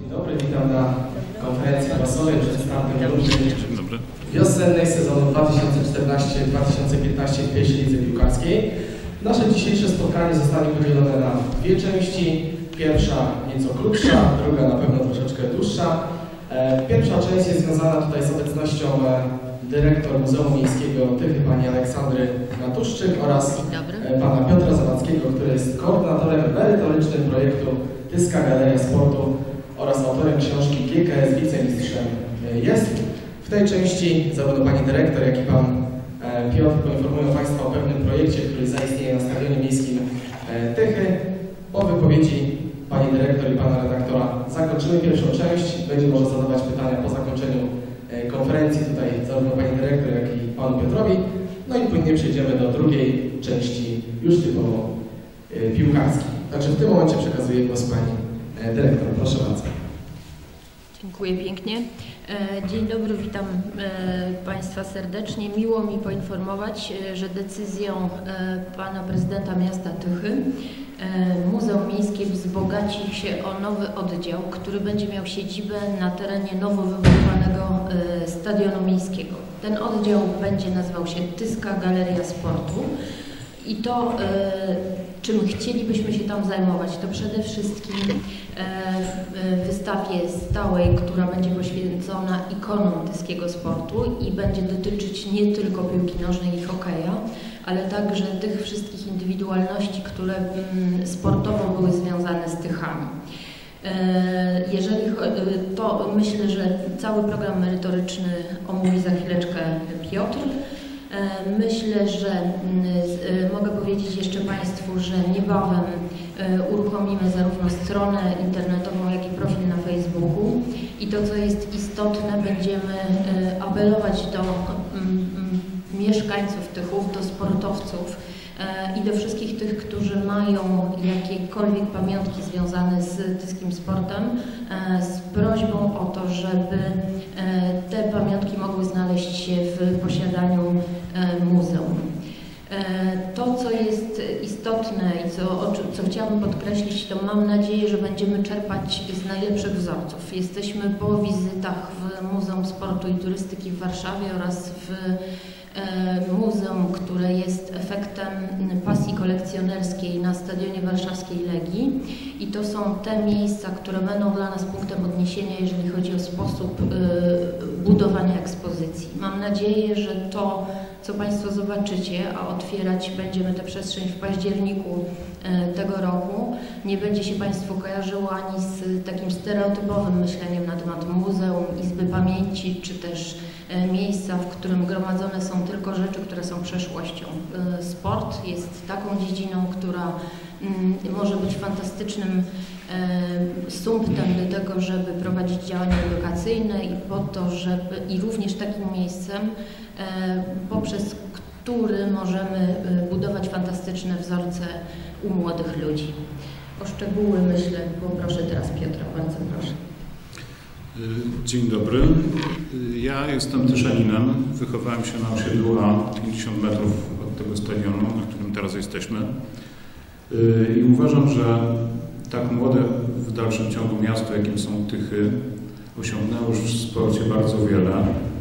dobry, witam na konferencji prasowej przed startem rundy wiosennej sezonu 2014-2015 w pierwszej lidze piłkarskiej. Nasze dzisiejsze spotkanie zostanie podzielone na dwie części. Pierwsza nieco krótsza, druga na pewno troszeczkę dłuższa. Pierwsza część jest związana tutaj z obecnością dyrektor Muzeum Miejskiego Tychy, pani Aleksandry Natuszczyk oraz pana Piotra Zawadzkiego, który jest koordynatorem merytorycznym projektu Tyska Galeria Sportu oraz autorem książki GKS Wicemistrzem jest. W tej części zarówno pani dyrektor, jak i pan Piotr poinformują Państwa o pewnym projekcie, który zaistnieje na Stadionie Miejskim Tychy. Po wypowiedzi pani dyrektor i pana redaktora zakończymy pierwszą część. Będzie można zadawać pytania po zakończeniu konferencji tutaj zarówno pani dyrektor, jak i panu Piotrowi. No i płynnie przejdziemy do drugiej części już typowo piłkarskiej. Także w tym momencie przekazuję głos pani dyrektor. Proszę bardzo. Dziękuję pięknie. Dzień dobry, witam Państwa serdecznie. Miło mi poinformować, że decyzją pana prezydenta miasta Tychy Muzeum Miejskie wzbogaci się o nowy oddział, który będzie miał siedzibę na terenie nowo wybudowanego Stadionu Miejskiego. Ten oddział będzie nazywał się Tyska Galeria Sportu. I to, czym chcielibyśmy się tam zajmować, to przede wszystkim wystawie stałej, która będzie poświęcona ikonom tyskiego sportu i będzie dotyczyć nie tylko piłki nożnej i hokeja, ale także tych wszystkich indywidualności, które sportowo były związane z Tychami. Jeżeli to myślę, że cały program merytoryczny omówi za chwileczkę Piotr. Myślę, że mogę powiedzieć jeszcze Państwu, że niebawem uruchomimy zarówno stronę internetową, jak i profil na Facebooku i to, co jest istotne, będziemy apelować do mieszkańców Tychów, do sportowców i do wszystkich tych, którzy mają jakiekolwiek pamiątki związane z tyskim sportem, z prośbą o to, żeby te pamiątki mogły znaleźć się w posiadaniu muzeum. To, co jest istotne i co chciałabym podkreślić, to mam nadzieję, że będziemy czerpać z najlepszych wzorców. Jesteśmy po wizytach w Muzeum Sportu i Turystyki w Warszawie oraz w muzeum, które jest efektem pasji kolekcjonerskiej na Stadionie Warszawskiej Legii i to są te miejsca, które będą dla nas punktem odniesienia, jeżeli chodzi o sposób budowania ekspozycji. Mam nadzieję, że to, co Państwo zobaczycie, a otwierać będziemy tę przestrzeń w październiku tego roku, nie będzie się Państwu kojarzyło ani z takim stereotypowym myśleniem na temat muzeum, izby pamięci, czy też miejsca, w którym gromadzone są tylko rzeczy, które są przeszłością. Sport jest taką dziedziną, która może być fantastycznym sumptem do tego, żeby prowadzić działania edukacyjne i po to, żeby i również takim miejscem, poprzez który możemy budować fantastyczne wzorce u młodych ludzi. O szczegóły myślę, poproszę teraz Piotra, bardzo proszę. Dzień dobry. Ja jestem Tyszaninem. Wychowałem się na osiedlu A, 50 metrów od tego stadionu, na którym teraz jesteśmy. I uważam, że tak młode w dalszym ciągu miasto, jakim są Tychy, osiągnęło już w sporcie bardzo wiele.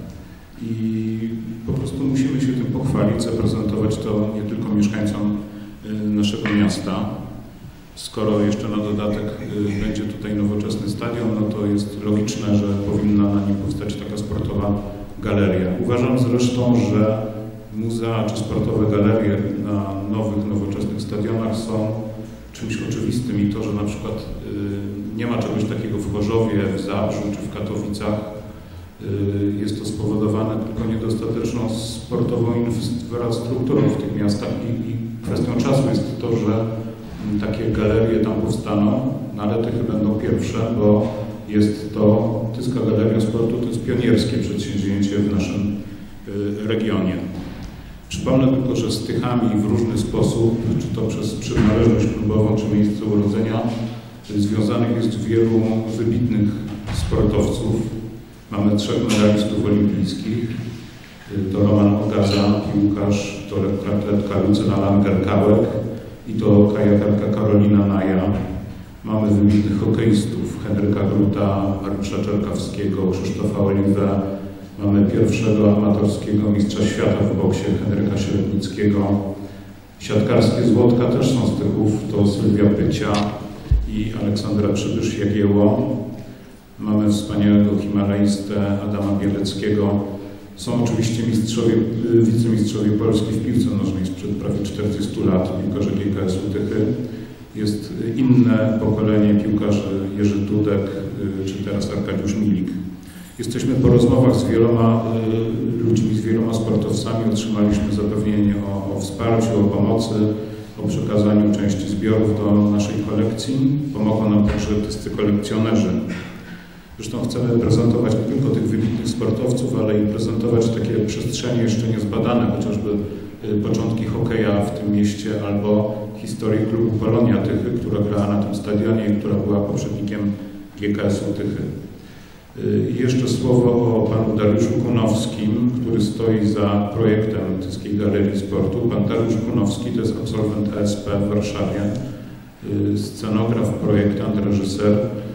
I po prostu musimy się tym pochwalić, zaprezentować to nie tylko mieszkańcom naszego miasta. Skoro jeszcze na dodatek będzie tutaj nowoczesny stadion, no to jest logiczne, że powinna na nim powstać taka sportowa galeria. Uważam zresztą, że muzea czy sportowe galerie na nowych, nowoczesnych stadionach są czymś oczywistym i to, że na przykład nie ma czegoś takiego w Chorzowie, w Zabrzu czy w Katowicach, jest to spowodowane tylko niedostateczną sportową infrastrukturą w tych miastach i kwestią czasu jest to, że takie galerie tam powstaną, no ale Tychy będą pierwsze, bo jest to Tyska Galeria Sportu, to jest pionierskie przedsięwzięcie w naszym regionie. Przypomnę tylko, że z Tychami w różny sposób, czy to przez przynależność klubową, czy miejsce urodzenia, związanych jest wielu wybitnych sportowców. Mamy 3 medalistów olimpijskich. To Roman Ogaza, piłkarz, to lekkoatletka Lucyna Langer-Kałek i to kajakarka Karolina Naja. Mamy wybitnych hokeistów, Henryka Gruta, Mariusza Czerkawskiego, Krzysztofa Oliwę. Mamy pierwszego amatorskiego mistrza świata w boksie Henryka Średnickiego. Siatkarskie złotka też są z Tychów, to Sylwia Pycia i Aleksandra Przybysz-Jagiełło. Mamy wspaniałego himalaistę Adama Bieleckiego. Są oczywiście wicemistrzowie Polski w piłce nożnej sprzed prawie 40 lat, piłkarze GKS-u Tychy. Jest inne pokolenie piłkarzy, Jerzy Dudek czy teraz Arkadiusz Milik. Jesteśmy po rozmowach z wieloma ludźmi, z wieloma sportowcami, otrzymaliśmy zapewnienie o wsparciu, o pomocy, o przekazaniu części zbiorów do naszej kolekcji. Pomogą nam także wszyscy kolekcjonerzy. Zresztą chcemy prezentować nie tylko tych wybitnych sportowców, ale i prezentować takie przestrzenie jeszcze niezbadane, chociażby początki hokeja w tym mieście albo historię klubu Polonia Tychy, która grała na tym stadionie i która była poprzednikiem GKS-u Tychy. I jeszcze słowo o panu Dariuszu Kunowskim, który stoi za projektem Tyskiej Galerii Sportu. Pan Dariusz Kunowski to jest absolwent ESP w Warszawie, scenograf, projektant, reżyser.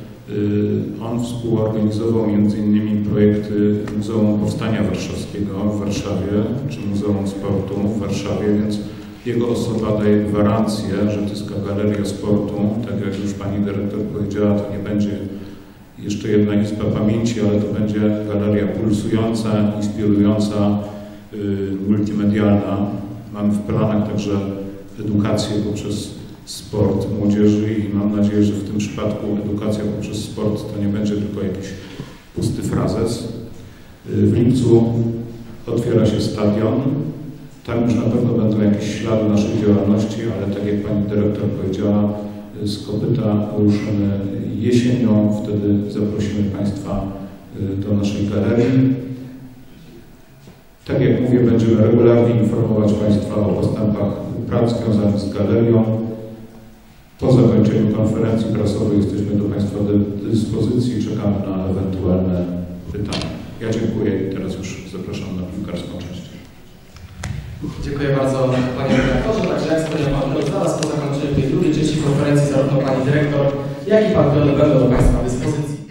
On współorganizował m.in. projekty Muzeum Powstania Warszawskiego w Warszawie, czy Muzeum Sportu w Warszawie, więc jego osoba daje gwarancję, że Tyska Galeria Sportu, tak jak już pani dyrektor powiedziała, to nie będzie jeszcze jedna izba pamięci, ale to będzie galeria pulsująca, inspirująca, multimedialna. Mamy w planach także edukację poprzez sport młodzieży i mam nadzieję, że w tym przypadku edukacja poprzez sport to nie będzie tylko jakiś pusty frazes. W lipcu otwiera się stadion. Tam już na pewno będą jakieś ślady naszej działalności, ale tak jak pani dyrektor powiedziała, z kopyta ruszymy jesienią, wtedy zaprosimy państwa do naszej galerii. Tak jak mówię, będziemy regularnie informować państwa o postępach prac związanych z galerią. Po zakończeniu konferencji prasowej jesteśmy do państwa dyspozycji, czekamy na ewentualne pytania. Ja dziękuję i teraz już zapraszam na piłkarską część. Dziękuję bardzo panie dyrektorze. Także jak wspomniał pan Piotr, zaraz po zakończeniu tej drugiej części konferencji zarówno pani dyrektor, jak i pan Piotr będą do państwa dyspozycji.